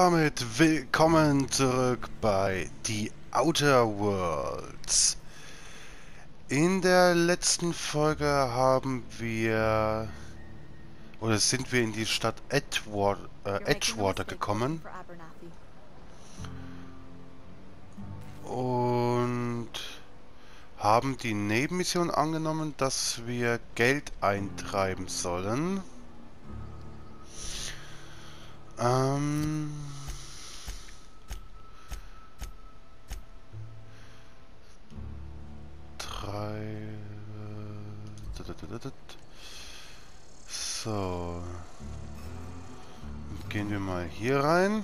damit willkommen zurück bei The Outer Worlds. In der letzten Folge sind wir in die Stadt Edgewater gekommen und haben die Nebenmission angenommen, dass wir Geld eintreiben sollen. So. Gehen wir mal hier rein.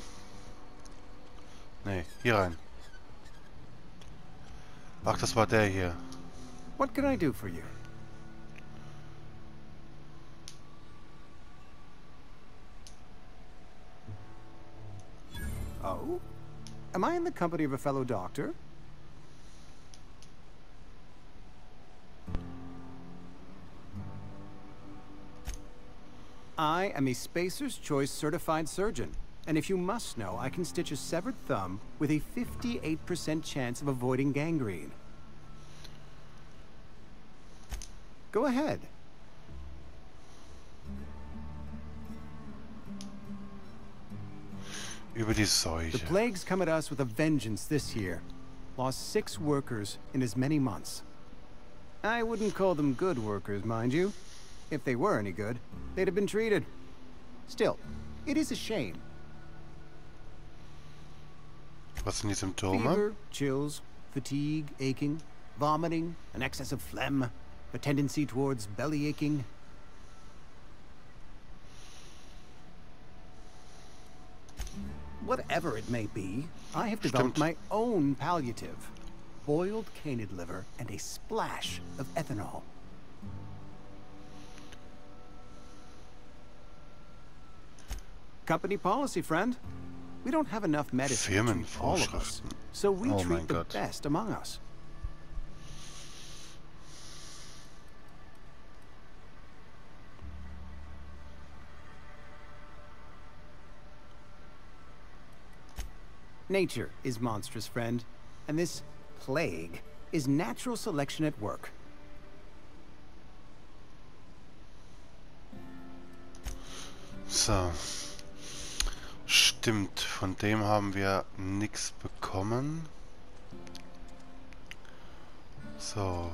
Ne, hier rein. Ach, das war der hier. What can I do for you? Oh? Am I in the company of a fellow doctor? I am a Spacer's Choice certified surgeon, and if you must know, I can stitch a severed thumb with a 58% chance of avoiding gangrene. Go ahead. Über die Seuche. The plague's come at us with a vengeance this year. Lost 6 workers in as many months. I wouldn't call them good workers, mind you. If they were any good, they'd have been treated. Still, it is a shame. Was sind die Symptome? Fever, chills, fatigue, aching, vomiting, an excess of phlegm, a tendency towards belly aching. Whatever it may be, I have developed my own palliative. Boiled canid liver and a splash of ethanol. Company policy, friend. We don't have enough medicine to treat all of us, so we treat the best among us. Nature is monstrous, friend, and this plague is natural selection at work. So. Stimmt, von dem haben wir nichts bekommen. So.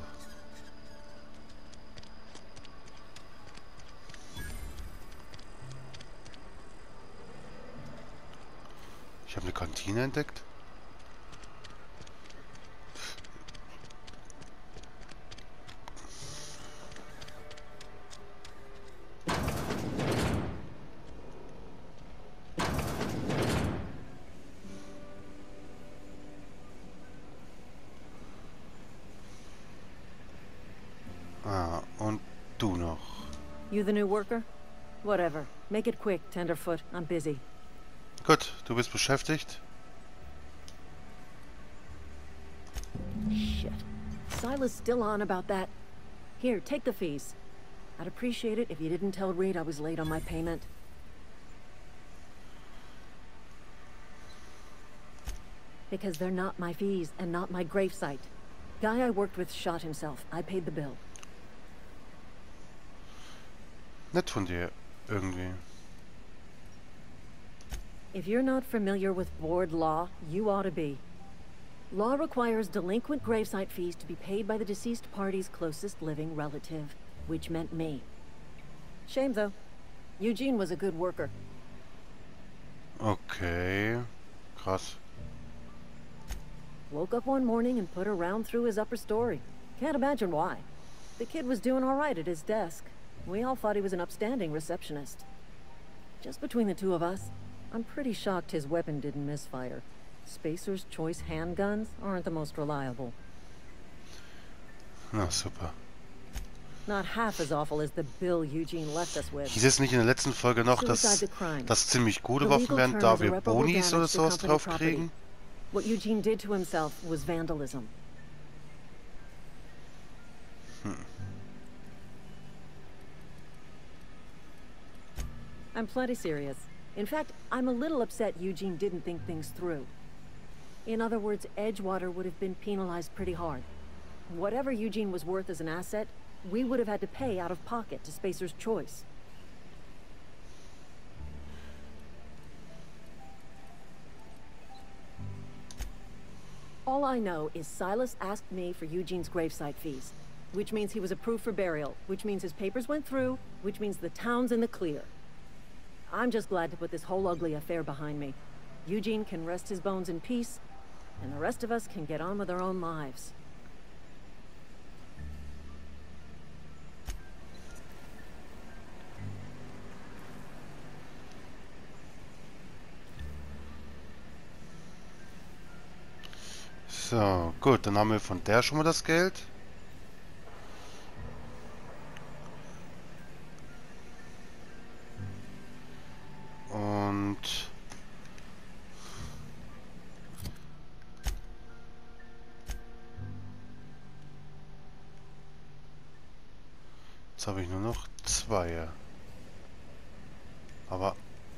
Ich habe eine Kantine entdeckt. Ah, und du noch. You the new worker? Whatever. Make it quick, Tenderfoot. I'm busy. Gut, du bist beschäftigt. Shit. Silas still on about that. Here, take the fees. I'd appreciate it if you didn't tell Reed I was late on my payment. Because they're not my fees and not my gravesite. Guy I worked with shot himself. I paid the bill. Nett von dir, irgendwie. If you're not familiar with board law, you ought to be. Law requires delinquent gravesite fees to be paid by the deceased party's closest living relative, which meant me. Shame, though. Eugene was a good worker. Okay. Krass. Woke up one morning and put a round through his upper story. Can't imagine why. The kid was doing all right at his desk. We all thought he was an upstanding receptionist. Just between the two of us, I'm pretty shocked his weapon didn't misfire. Spacer's Choice handguns aren't the most reliable. Na, super. Not half as awful as the bill Eugene left us with. Hieß es nicht in der letzten Folge noch, dass das ziemlich gute Waffen wären, da wir Bonis oder sowas drauf kriegen? What Eugene did to himself was vandalism. I'm plenty serious. In fact, I'm a little upset Eugene didn't think things through. In other words, Edgewater would have been penalized pretty hard. Whatever Eugene was worth as an asset, we would have had to pay out of pocket to Spacer's Choice. All I know is Silas asked me for Eugene's gravesite fees, which means he was approved for burial, which means his papers went through, which means the town's in the clear. I'm just glad to put this whole ugly affair behind me. Eugene can rest his bones in peace, and the rest of us can get on with our own lives. So, gut, dann haben wir von der schon mal das Geld. Und jetzt habe ich nur noch 2. Aber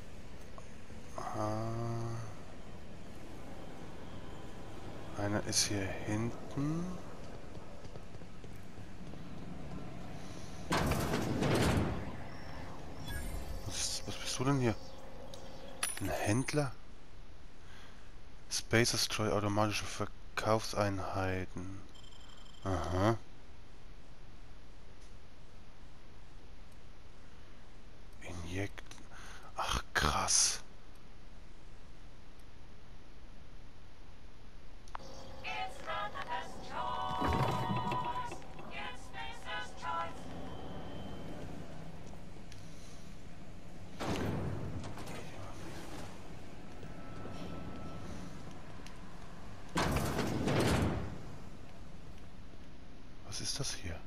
einer ist hier hinten. Was bist du denn hier? Ein Händler? Spacers Troy automatische Verkaufseinheiten. Aha. Injekt. Ach krass. Was ist das hier?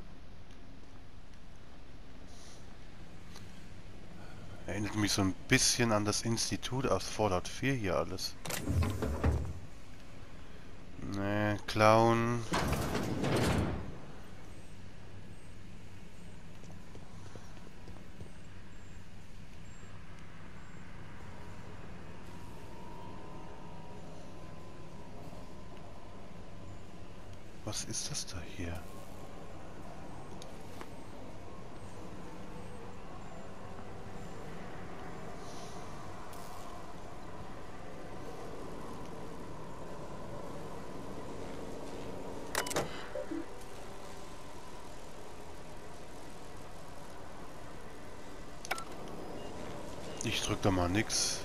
Erinnert mich so ein bisschen an das Institut aus Fallout 4 hier alles. Ne, Clown. Was ist das da hier? Ich drück da mal nix.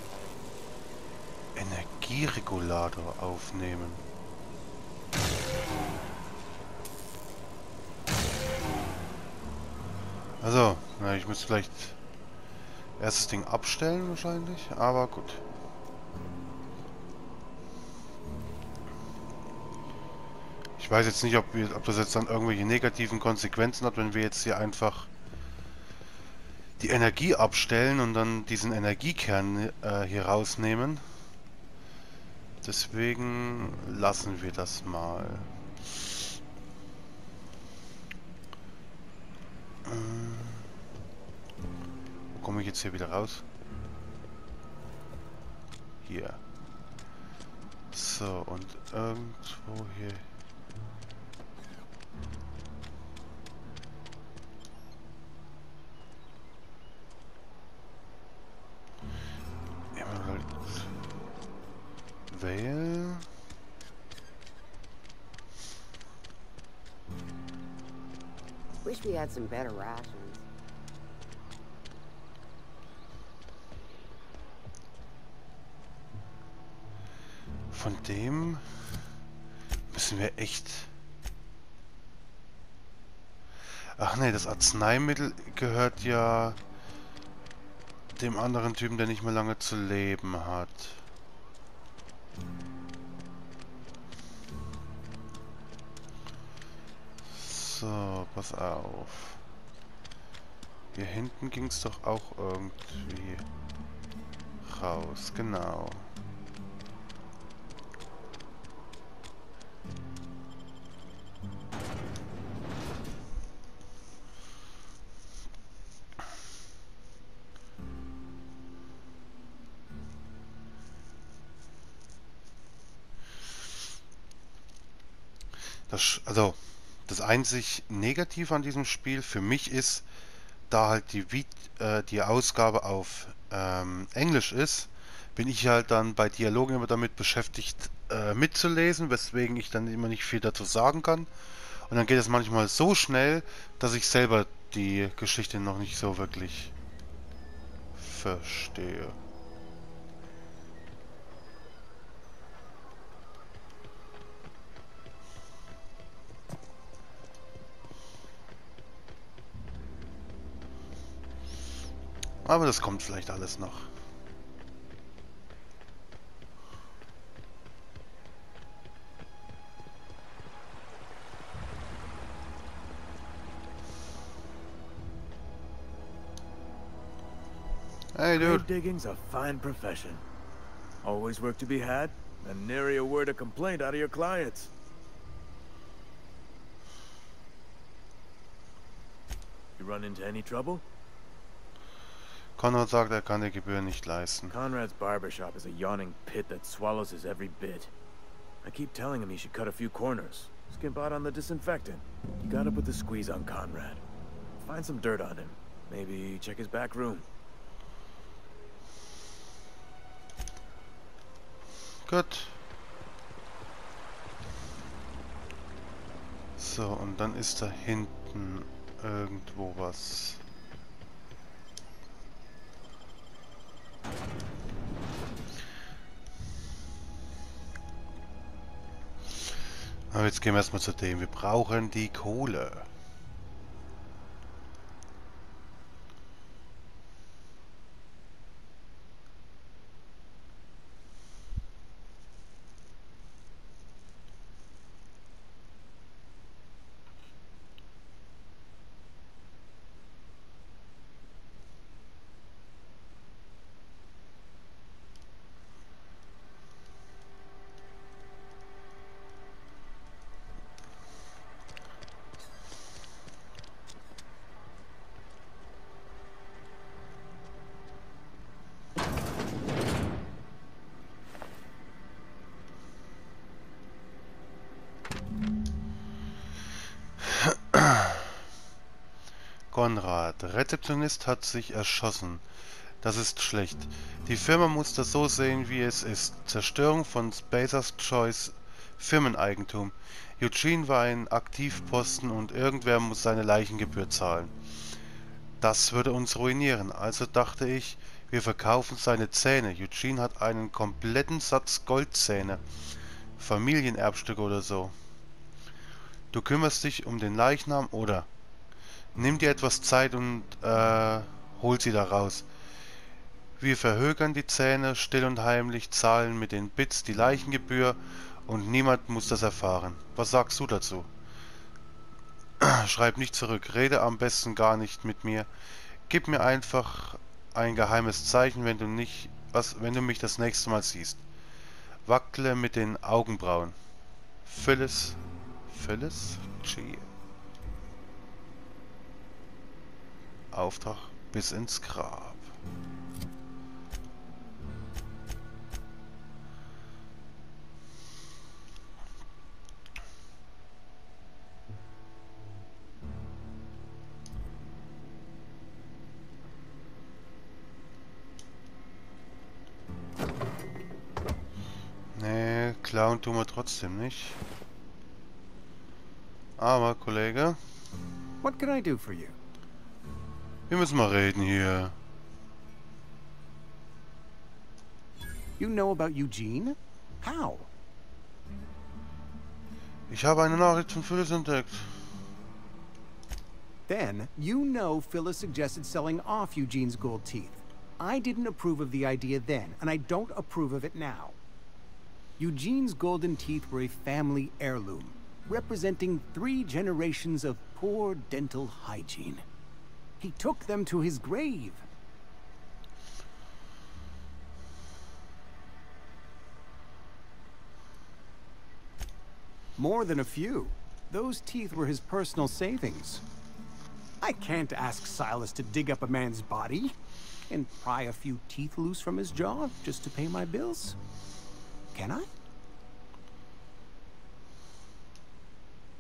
Energieregulator aufnehmen. Also, na, ich muss vielleicht erstes Ding abstellen wahrscheinlich, aber gut. Ich weiß jetzt nicht, ob das jetzt dann irgendwelche negativen Konsequenzen hat, wenn wir jetzt hier einfach die Energie abstellen und dann diesen Energiekern hier rausnehmen. Deswegen lassen wir das mal. Wo komme ich jetzt hier wieder raus? Hier. So, und irgendwo hier. Emerald Vale. Wish we had some better rations. Von dem müssen wir echt... Ach nee, das Arzneimittel gehört ja dem anderen Typen, der nicht mehr lange zu leben hat. So, pass auf. Hier hinten ging es doch auch irgendwie raus, genau. Also, das einzig Negative an diesem Spiel für mich ist, da halt die Ausgabe auf Englisch ist, bin ich halt dann bei Dialogen immer damit beschäftigt, mitzulesen, weswegen ich dann immer nicht viel dazu sagen kann. Und dann geht es manchmal so schnell, dass ich selber die Geschichte noch nicht so wirklich verstehe. Aber das kommt vielleicht alles noch. Hey, dude. Grave digging's a fine profession. Always work to be had, and nary a word of complaint out of your clients. You run into any trouble? Konrad sagt, er kann die Gebühr nicht leisten. Conrad's barbershop is a yawning pit that swallows his every bit. I keep telling him he should cut a few corners. Skimp out on the disinfectant. You gotta put the squeeze on Conrad. Find some dirt on him. Maybe check his back room. Gut. So, und dann ist da hinten irgendwo was. Aber jetzt gehen wir erstmal zu dem. Wir brauchen die Kohle. Konrad, Rezeptionist hat sich erschossen. Das ist schlecht. Die Firma muss das so sehen, wie es ist. Zerstörung von Spacer's Choice Firmeneigentum. Eugene war ein Aktivposten und irgendwer muss seine Leichengebühr zahlen. Das würde uns ruinieren. Also dachte ich, wir verkaufen seine Zähne. Eugene hat einen kompletten Satz Goldzähne. Familienerbstücke oder so. Du kümmerst dich um den Leichnam oder... Nimm dir etwas Zeit und hol sie da raus. Wir verhökern die Zähne, still und heimlich, zahlen mit den Bits die Leichengebühr und niemand muss das erfahren. Was sagst du dazu? Schreib nicht zurück, rede am besten gar nicht mit mir. Gib mir einfach ein geheimes Zeichen, wenn du mich das nächste Mal siehst. Wackle mit den Augenbrauen. Phyllis G. Auftrag bis ins Grab. Nee, klauen tun wir trotzdem nicht. Aber, Kollege, What can I do for you? wir müssen mal reden hier. You know about Eugene? How? Ich habe eine Nachricht von Phyllis entdeckt. Then, you know Phyllis suggested selling off Eugene's gold teeth. I didn't approve of the idea then, and I don't approve of it now. Eugene's golden teeth were a family heirloom, representing 3 generations of poor dental hygiene. He took them to his grave. More than a few. Those teeth were his personal savings. I can't ask Silas to dig up a man's body and pry a few teeth loose from his jaw just to pay my bills. Can I?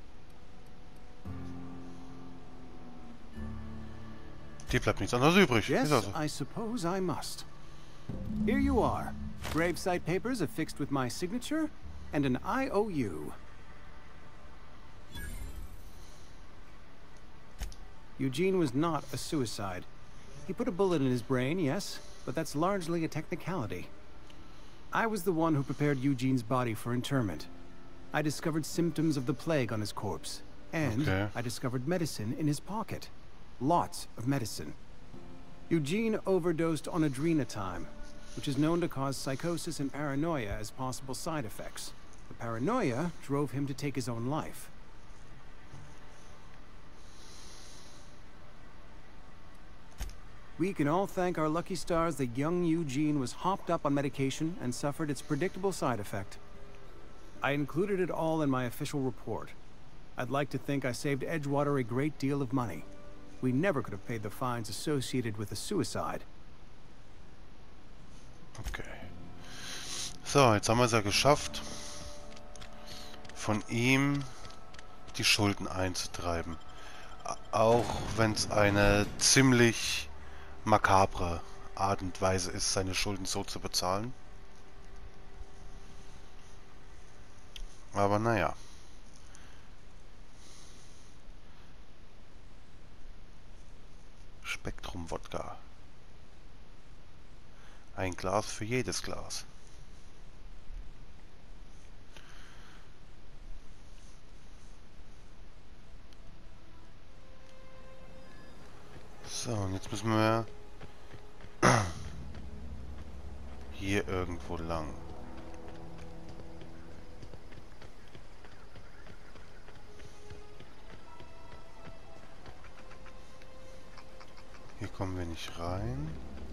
Die bleibt nichts anderes übrig. Yes, Ist also. I suppose I must. Here you are. Gravesite papers affixed with my signature and an IOU. Eugene was not a suicide. He put a bullet in his brain, yes, but that's largely a technicality. I was the one who prepared Eugene's body for interment. I discovered symptoms of the plague on his corpse, and I discovered medicine in his pocket. Lots of medicine. Eugene overdosed on adrenatime, which is known to cause psychosis and paranoia as possible side effects. The paranoia drove him to take his own life. We can all thank our lucky stars that young Eugene was hopped up on medication and suffered its predictable side effect. I included it all in my official report. I'd like to think I saved Edgewater a great deal of money. We never could have paid the fines associated with a suicide. Okay. So, jetzt haben wir es ja geschafft, von ihm die Schulden einzutreiben. Auch wenn es eine ziemlich makabre Art und Weise ist, seine Schulden so zu bezahlen. Aber naja. Spektrum-Wodka. Ein Glas für jedes Glas. So, und jetzt müssen wir hier irgendwo lang. Hier kommen wir nicht rein.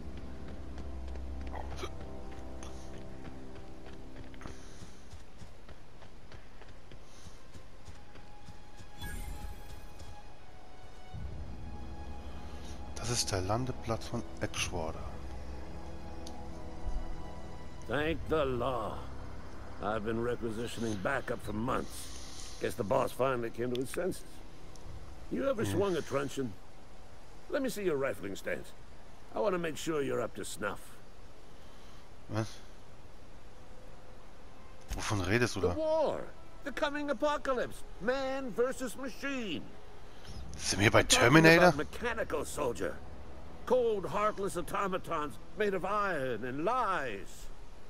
Das ist der Landeplatz von Edgewater. Thank the law. I've been requisitioning backup for months. Guess the boss finally came to his senses. You ever swung a truncheon? Let me see your rifling stance. I want to make sure you're up to snuff. Was? Wovon redest du The da? war. The coming apocalypse. Man versus machine. Sind wir bei Talking Terminator? about mechanical soldier. Cold, heartless automatons made of iron and lies.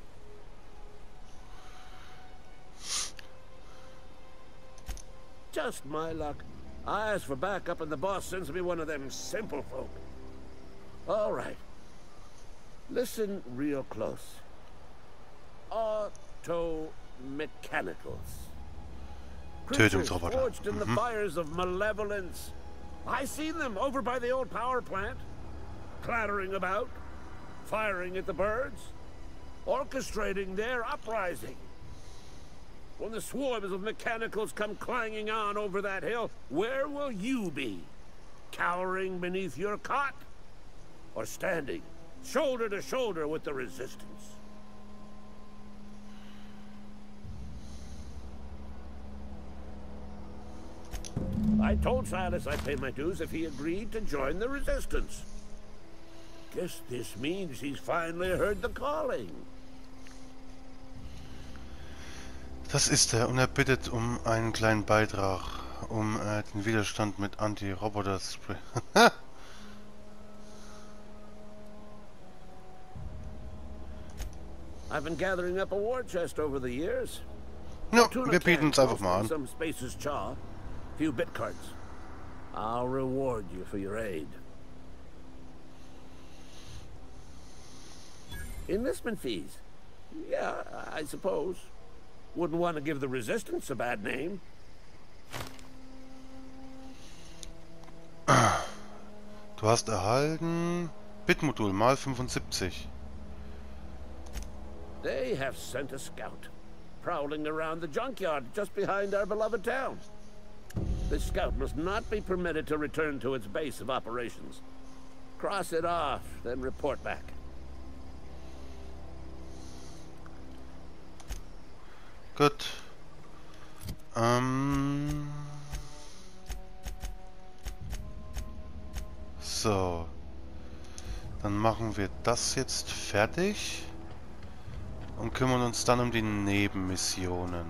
Just my luck. I ask for backup and the boss sends me one of them simple folk. All right. Listen real close. Auto-mechanicals. Creatures Tötungsroboter. forged in the fires of malevolence. I seen them over by the old power plant. Clattering about. Firing at the birds. Orchestrating their uprising. When the swarms of mechanicals come clanging on over that hill, where will you be? Cowering beneath your cot? Or standing, shoulder to shoulder with the resistance? I told Silas I'd pay my dues if he agreed to join the resistance. Guess this means he's finally heard the calling. Das ist er und er bittet um einen kleinen Beitrag, um den Widerstand mit Anti-Roboter-Spray. I've been gathering up a war chest over the years. Ja, wir bieten uns einfach mal an. Some spacer's chaw, few bit cards. I'll reward you for your aid. Enlistment fees. Yeah, I suppose. Wouldn't want to give the resistance a bad name. Du hast erhalten Bitmodul mal 75. They have sent a scout, prowling around the junkyard just behind our beloved town. This scout must not be permitted to return to its base of operations. Cross it off, then report back. Gut. So. Dann machen wir das jetzt fertig und kümmern uns dann um die Nebenmissionen.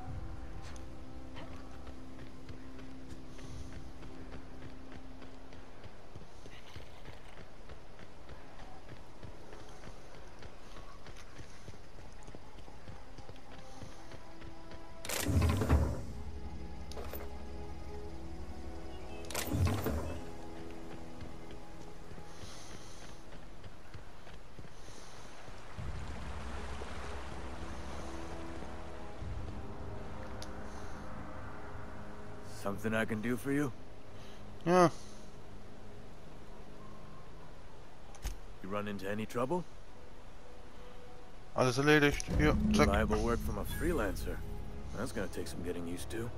Something I can do for you? Ja, You run into any trouble? alles erledigt. Hier, zack. Reliable work from a freelancer. That's gonna take some getting used to.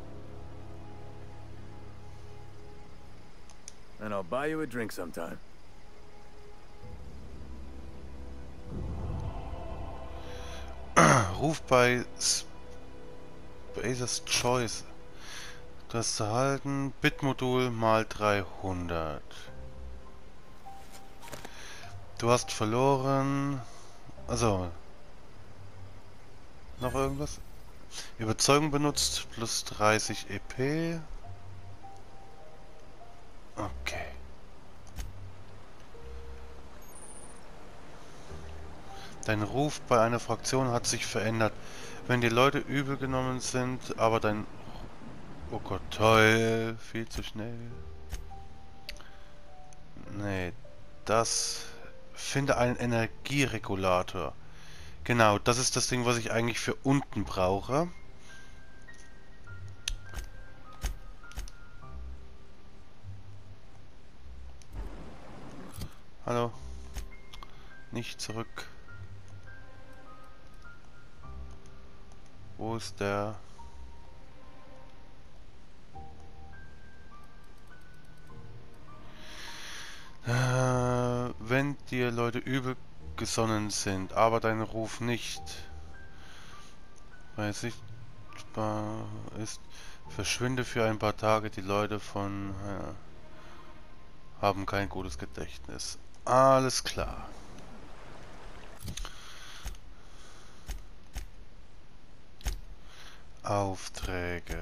And I'll buy you a drink sometime. Ruf bei Spacer's Choice. Du hast erhalten Bitmodul mal 300. Du hast verloren. Also. Noch irgendwas? Überzeugung benutzt plus 30 EP. Okay. Dein Ruf bei einer Fraktion hat sich verändert. Wenn die Leute übel genommen sind, aber dein... Oh Gott, toll. Viel zu schnell. Nee, das... Finde einen Energieregulator. Genau, das ist das Ding, was ich eigentlich für unten brauche. Hallo. Nicht zurück. Wo ist der? Wenn dir Leute übel gesonnen sind, aber dein Ruf nicht, weil sichtbar ist, verschwinde für ein paar Tage. Die Leute von haben kein gutes Gedächtnis. Alles klar. Aufträge.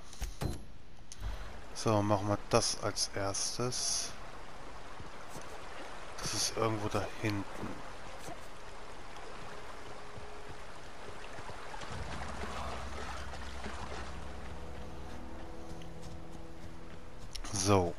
So, machen wir das als erstes. Das ist irgendwo da hinten. So.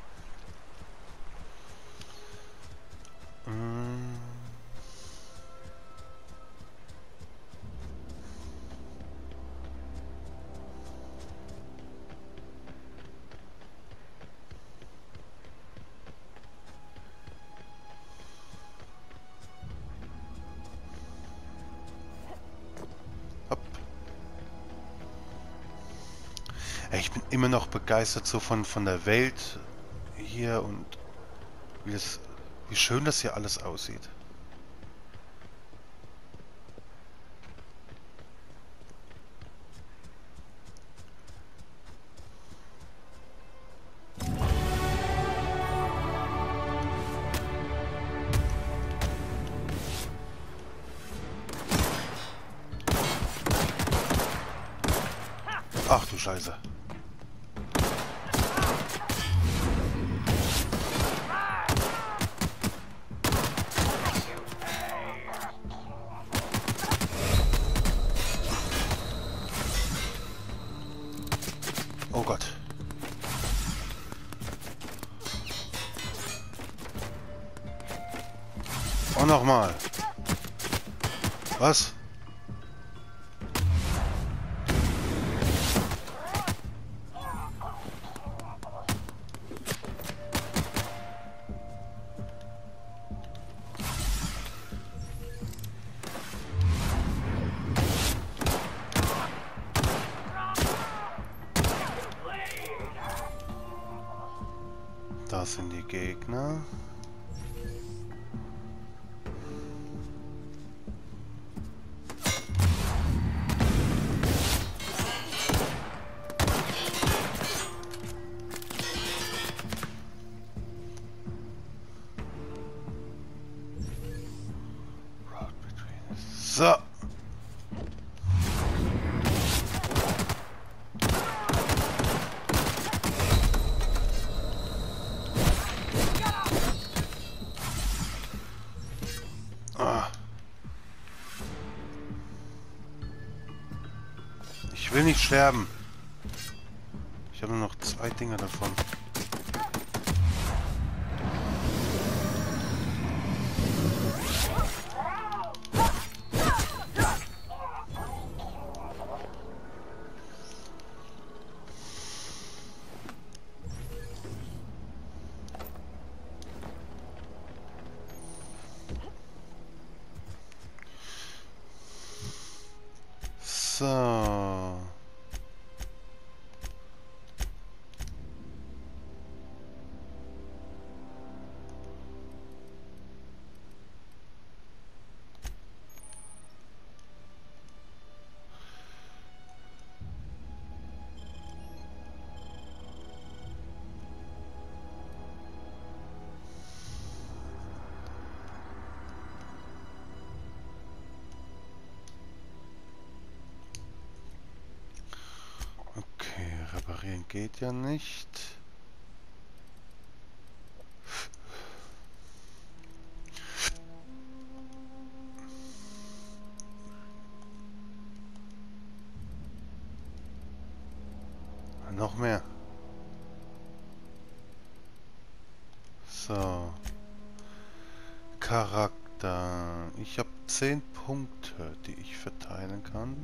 Ich bin immer noch begeistert so von der Welt hier und wie schön das hier alles aussieht. Ach du Scheiße. Oh Gott. Und nochmal. Was? Das sind die Gegner. So. Ah. Ich will nicht sterben. Ich habe nur noch 2 Dinger davon. So. Reparieren geht ja nicht. Noch mehr. So. Charakter. Ich habe 10 Punkte, die ich verteilen kann.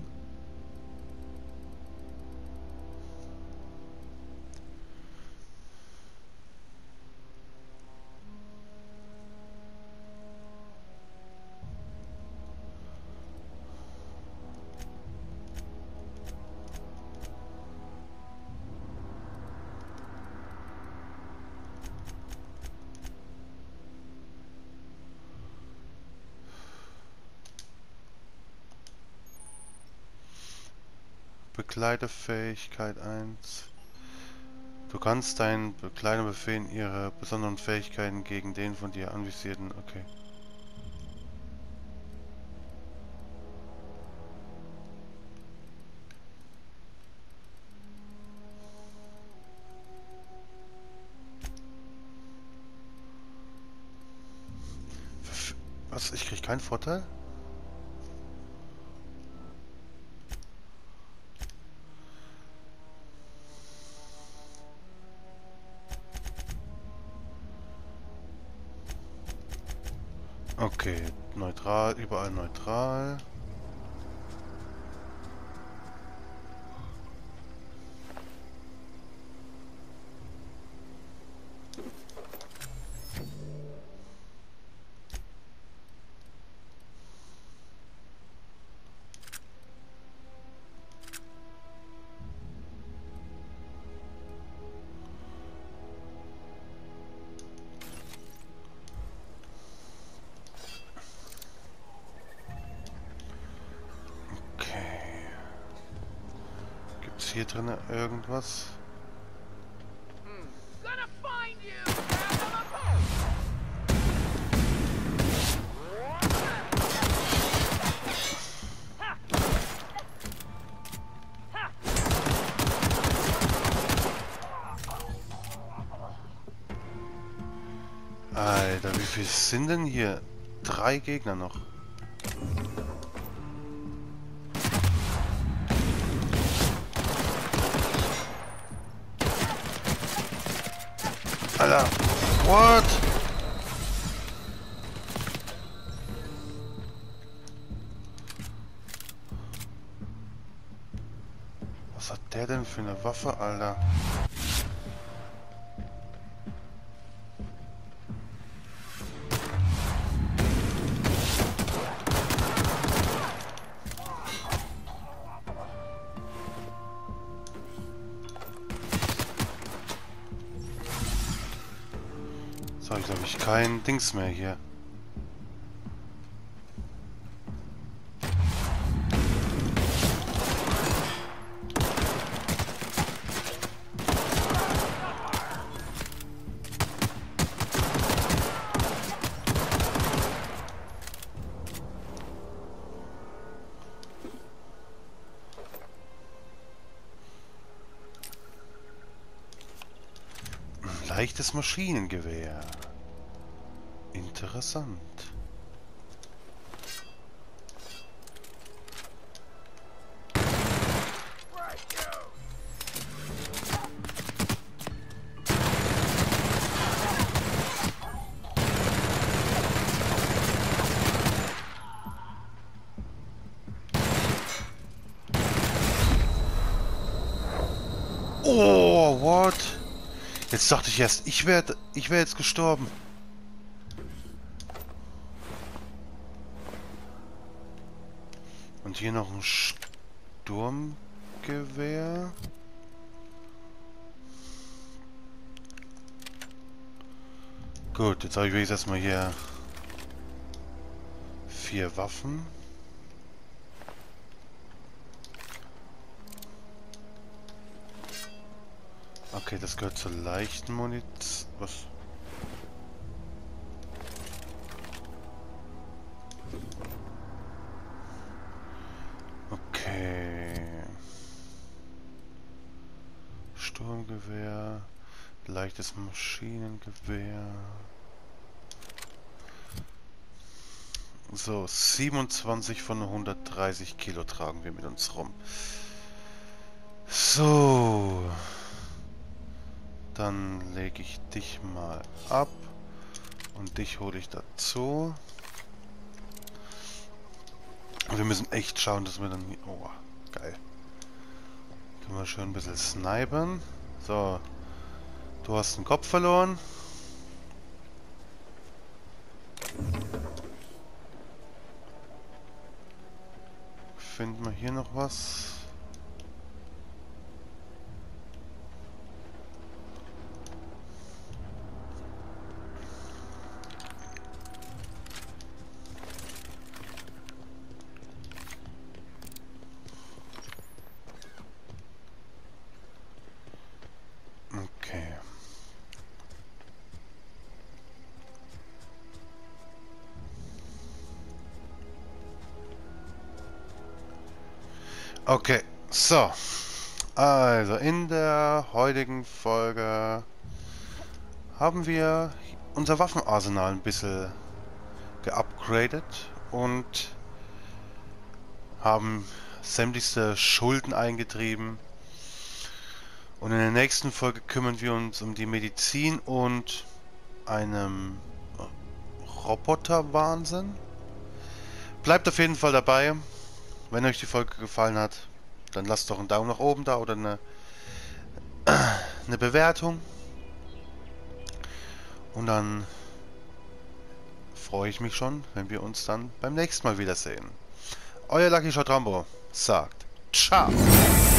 Begleiterfähigkeit 1. Du kannst deinen Begleiter befehlen, ihre besonderen Fähigkeiten gegen den von dir anvisierten. Okay. Was? Ich krieg keinen Vorteil? Okay, neutral, überall neutral. Hier drin irgendwas? Alter, wie viel sind denn hier? 3 Gegner noch. Alter, what? Was hat der denn für eine Waffe, Alter? So, ich glaube, ich kein Dings mehr hier. Leichtes Maschinengewehr. Interessant. Oh, what? Jetzt dachte ich erst, ich wär jetzt gestorben. Und hier noch ein Sturmgewehr. Gut, jetzt habe ich wenigstens erstmal hier 4 Waffen. Okay, das gehört zur leichten Munition. Was? Okay. Sturmgewehr. Leichtes Maschinengewehr. So, 27 von 130 Kilo tragen wir mit uns rum. So. Dann lege ich dich mal ab. Und dich hole ich dazu. Und wir müssen echt schauen, dass wir dann hier... Oh, geil. Können wir schön ein bisschen snipen. So. Du hast den Kopf verloren. Finden wir hier noch was? Okay. Okay, so. Also in der heutigen Folge haben wir unser Waffenarsenal ein bisschen geupgradet und haben sämtlichste Schulden eingetrieben. Und in der nächsten Folge kümmern wir uns um die Medizin und einem Roboter-Wahnsinn. Bleibt auf jeden Fall dabei. Wenn euch die Folge gefallen hat, dann lasst doch einen Daumen nach oben da oder eine Bewertung. Und dann freue ich mich schon, wenn wir uns dann beim nächsten Mal wiedersehen. Euer Lucky Shot Rambo sagt ciao.